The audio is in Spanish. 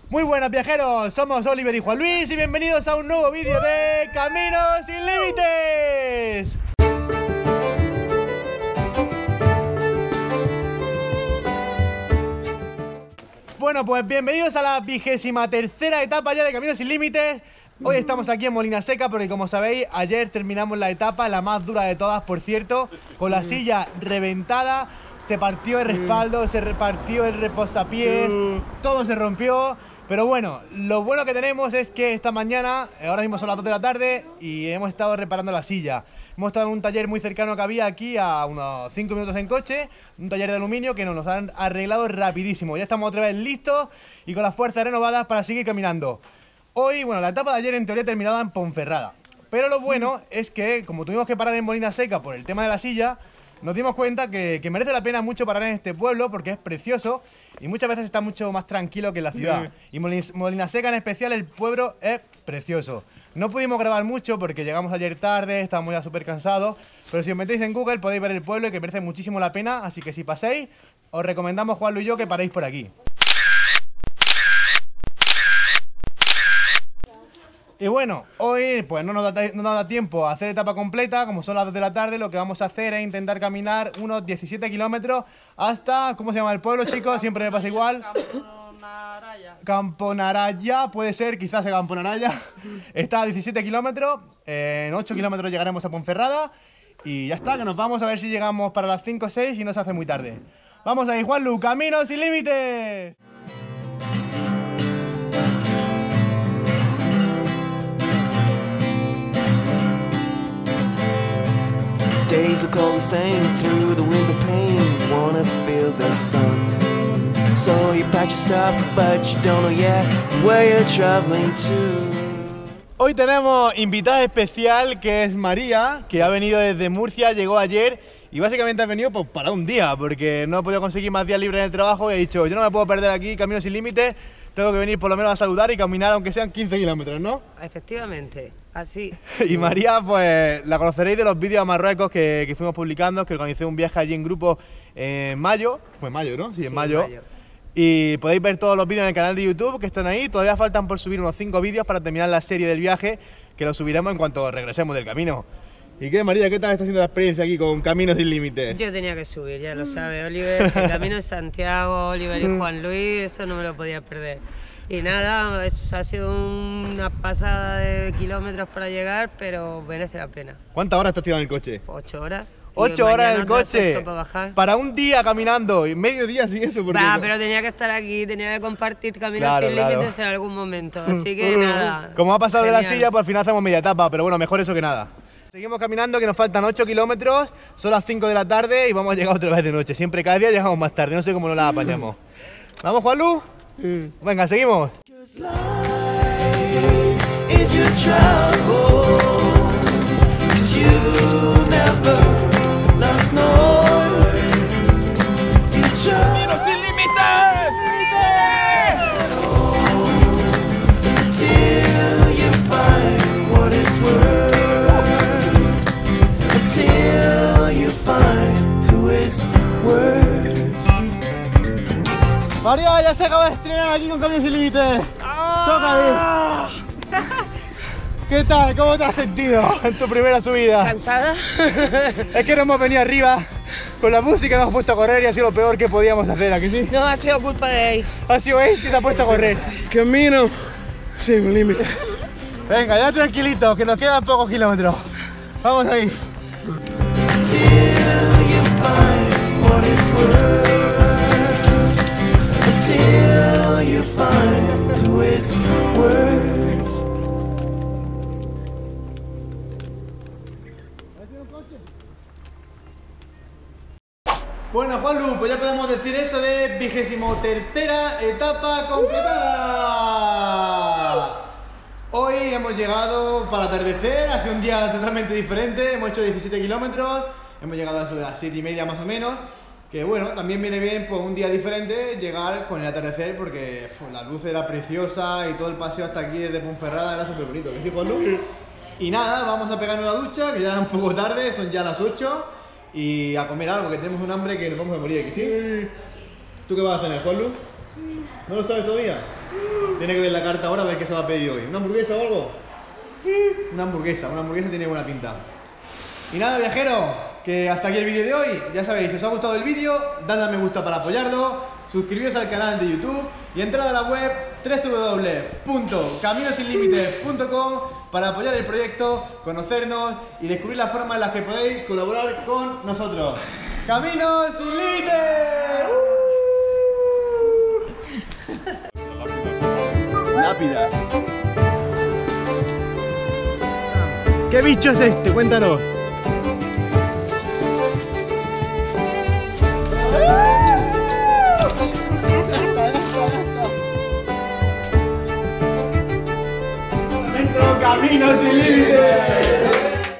Muy buenas viajeros, somos Oliver y Juan Luis y bienvenidos a un nuevo vídeo de Caminos sin Límites. Bueno, pues bienvenidos a la 23ª etapa ya de Caminos sin Límites. Hoy estamos aquí en Molina Seca porque, como sabéis, ayer terminamos la etapa, la más dura de todas, por cierto, con la silla reventada. Se partió el respaldo, se repartió el reposapiés, todo se rompió. Pero bueno, lo bueno que tenemos es que esta mañana, ahora mismo son las 2 de la tarde y hemos estado reparando la silla. Hemos estado en un taller muy cercano que había aquí, a unos 5 minutos en coche, un taller de aluminio que nos lo han arreglado rapidísimo. Ya estamos otra vez listos y con las fuerzas renovadas para seguir caminando. Hoy, bueno, la etapa de ayer en teoría terminaba en Ponferrada. Pero lo bueno es que, como tuvimos que parar en Molina Seca por el tema de la silla, nos dimos cuenta que merece la pena mucho parar en este pueblo porque es precioso y muchas veces está mucho más tranquilo que en la ciudad. Y Molina Seca en especial, el pueblo es precioso. No pudimos grabar mucho porque llegamos ayer tarde, estábamos ya súper cansados, pero si os metéis en Google podéis ver el pueblo y que merece muchísimo la pena, así que si paséis, os recomendamos, Juanlu y yo, que paréis por aquí. Y bueno, hoy pues no nos da tiempo a hacer etapa completa, como son las 2 de la tarde. Lo que vamos a hacer es intentar caminar unos 17 kilómetros hasta, ¿cómo se llama el pueblo, chicos? Siempre me pasa igual. Camponaraya, puede ser, quizás sea Camponaraya. Está a 17 kilómetros, en 8 kilómetros llegaremos a Ponferrada. Y ya está, que nos vamos a ver si llegamos para las 5 o 6 y no se hace muy tarde. Vamos ahí, Juanlu, Caminos sin Límites. Days are cold the same through the window pane. Wanna feel the sun. So you pack your stuff, but you don't know yet where you're traveling to. Hoy tenemos invitada especial que es María, que ha venido desde Murcia, llegó ayer y básicamente ha venido pues, para un día, porque no he podido conseguir más días libres en el trabajo y he dicho, yo no me puedo perder aquí, Caminos sin Límites, tengo que venir por lo menos a saludar y caminar aunque sean 15 kilómetros, ¿no? Efectivamente, así. Y María, pues la conoceréis de los vídeos a Marruecos que fuimos publicando, que organicé un viaje allí en grupo en mayo. Fue en mayo, ¿no? Sí, en mayo. Y podéis ver todos los vídeos en el canal de YouTube que están ahí. Todavía faltan por subir unos 5 vídeos para terminar la serie del viaje, que lo subiremos en cuanto regresemos del camino. ¿Y qué, María? ¿Qué tal está siendo la experiencia aquí con Caminos sin Límites? Yo tenía que subir, ya lo sabe Oliver, que Camino de Santiago, Oliver y Juan Luis, eso no me lo podía perder. Y nada, ha sido una pasada de kilómetros para llegar, pero merece la pena. ¿Cuántas horas estás tirando en el coche? 8 horas. 8 horas en el coche, para bajar. Para un día caminando, y medio día sin eso. Porque pero tenía que estar aquí, tenía que compartir Caminos sin Límites en algún momento, así que nada. Como ha pasado genial. De la silla, pues al final hacemos media etapa, pero bueno, mejor eso que nada. Seguimos caminando, que nos faltan 8 kilómetros, son las 5 de la tarde y vamos a llegar otra vez de noche. Siempre cada día llegamos más tarde, no sé cómo nos la apañamos. ¿Vamos, Juanlu? Venga, seguimos. ¡Caminos sin Límites! María, ya se acaba de estrenar aquí con Caminos sin Límites. ¡Toca! ¿Qué tal? ¿Cómo te has sentido en tu primera subida? ¿Cansada? Es que no hemos venido arriba con la música, nos hemos puesto a correr y ha sido lo peor que podíamos hacer, ¿a que sí? No, ha sido culpa de él. Ha sido Ace que se ha puesto a correr. Camino sin Límites. Venga, ya tranquilito, que nos quedan pocos kilómetros. Vamos ahí. Bueno, Juanlu, pues ya podemos decir eso de 23ª etapa completada. Hoy hemos llegado para atardecer, ha sido un día totalmente diferente, hemos hecho 17 kilómetros, hemos llegado a eso de las 7:30 más o menos, que bueno, también viene bien pues un día diferente llegar con el atardecer porque la luz era preciosa y todo el paseo hasta aquí desde Ponferrada era súper bonito, ¿qué sí, Juanlu? Y nada, vamos a pegarnos la ducha, que ya es un poco tarde, son ya las 8. Y a comer algo, que tenemos un hambre que nos vamos a morir aquí, ¿sí? ¿Tú qué vas a cenar, Juanlu? ¿No lo sabes todavía? Tiene que ver la carta ahora a ver qué se va a pedir hoy. ¿Una hamburguesa o algo? Una hamburguesa tiene buena pinta. Y nada, viajeros, que hasta aquí el vídeo de hoy. Ya sabéis, si os ha gustado el vídeo, dadle a me gusta para apoyarlo, suscribiros al canal de YouTube y entrad a la web www.caminosinlimites.com para apoyar el proyecto, conocernos y descubrir las formas en las que podéis colaborar con nosotros. ¡Caminos sin límites! Lápida. ¿Qué bicho es este? Cuéntanos. Nuestro camino sin límites.